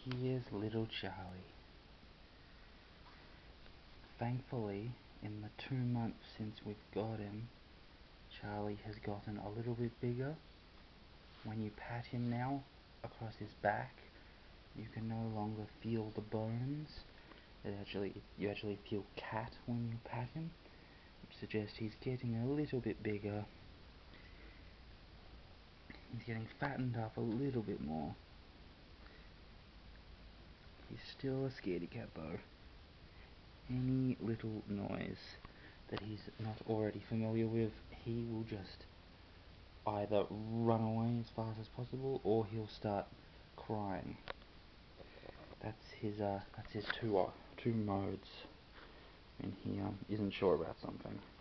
Here's little Charlie. Thankfully, in the 2 months since we've got him, Charlie has gotten a little bit bigger. When you pat him now across his back, you can no longer feel the bones. You actually feel cat when you pat him, which suggests he's getting a little bit bigger. He's getting fattened up a little bit more. He's still a scaredy cat though. Any little noise that he's not already familiar with, he will just either run away as fast as possible, or he'll start crying. That's his two modes when he isn't sure about something.